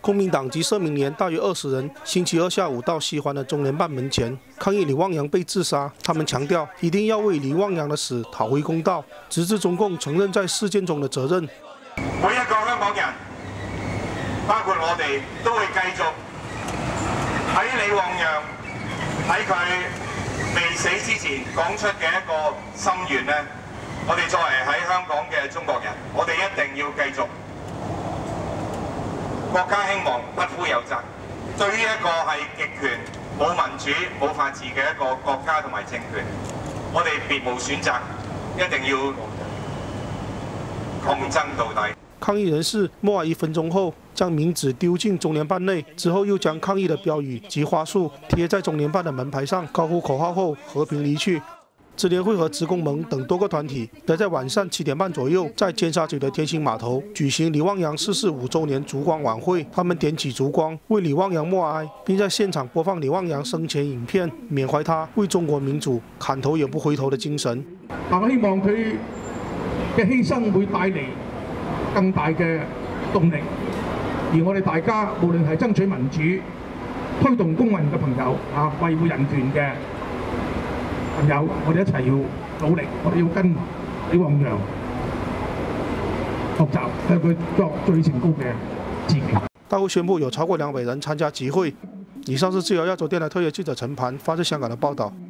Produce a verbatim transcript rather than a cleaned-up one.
公民党及社民连大约二十人，星期二下午到西环的中联办门前抗议李旺阳被自杀。他们强調一定要為李旺陽的死討回公道，直至中共承認在事件中的責任。 每一個香港人，包括我哋，都會繼續喺李旺陽喺佢未死之前講出嘅一個心願咧。我哋作為喺香港嘅中國人，我哋一定要繼續。 國家興亡，不負有責。對於一個係極權、冇民主、冇法治嘅一個國家同埋政權，我哋別無選擇，一定要抗爭到底。 抗議人士默哀一分鐘後，將名紙丟進中聯辦內，之後又將抗議的標語及花束貼在中聯辦的門牌上，高呼口號後和平離去。 支聯會和職工盟等多個團體都在晚上七點半左右，在尖沙咀的天星碼頭舉行李旺陽逝世五週年燭光晚會。他們點起燭光，為李旺陽默哀，並在現場播放李旺陽生前影片，緬懷他為中國民主砍頭也不回頭的精神。 但我希望佢嘅犧牲會帶嚟更大嘅動力，而我哋大家無論係爭取民主、推動公民嘅朋友啊，維護人權嘅。 朋友，我哋一齊要努力，我哋要跟李旺陽學習，向佢作最崇高嘅致敬。 大會宣布有超過兩百人參加集會。以上是自由亞洲電台特約記者陳盤發自香港的報道。